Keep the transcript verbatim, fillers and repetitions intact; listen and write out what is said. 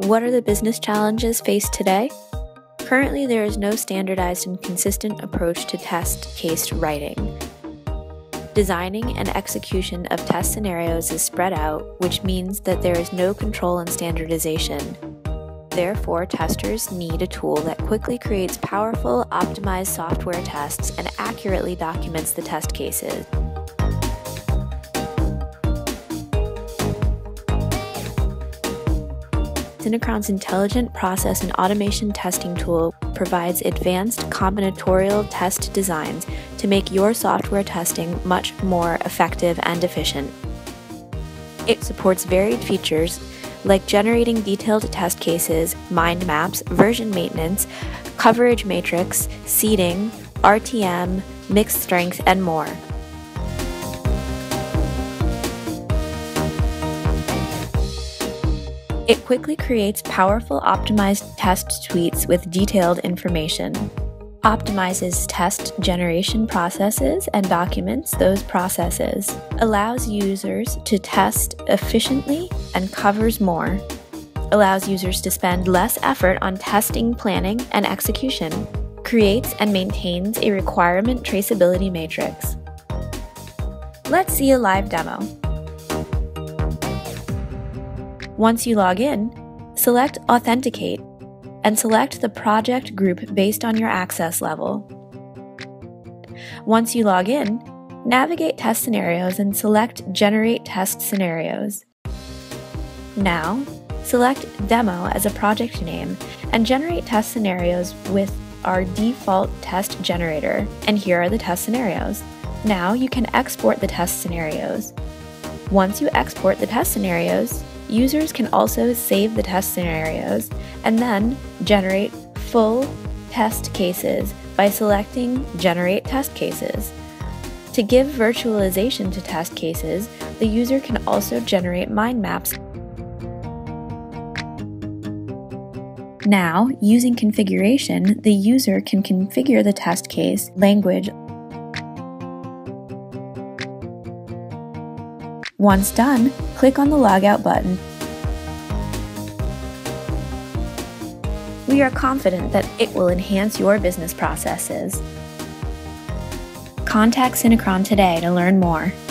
What are the business challenges faced today? Currently, there is no standardized and consistent approach to test case writing. Designing and execution of test scenarios is spread out, which means that there is no control and standardization. Therefore, testers need a tool that quickly creates powerful, optimized software tests and accurately documents the test cases. Synechron's Intelligent Process and Automation testing tool provides advanced combinatorial test designs to make your software testing much more effective and efficient. It supports varied features like generating detailed test cases, mind maps, version maintenance, coverage matrix, seeding, R T M, mixed strength, and more. It quickly creates powerful optimized test suites with detailed information, optimizes test generation processes and documents those processes, allows users to test efficiently and covers more, allows users to spend less effort on testing, planning, and execution, creates and maintains a requirement traceability matrix. Let's see a live demo. Once you log in, select Authenticate and select the project group based on your access level. Once you log in, navigate Test Scenarios and select Generate Test Scenarios. Now, select Demo as a project name and generate test scenarios with our default test generator, and here are the test scenarios. Now you can export the test scenarios. Once you export the test scenarios, users can also save the test scenarios and then generate full test cases by selecting Generate Test Cases. To give virtualization to test cases, the user can also generate mind maps. Now, using configuration, the user can configure the test case language. Once done, click on the Logout button. We are confident that it will enhance your business processes. Contact Synechron today to learn more.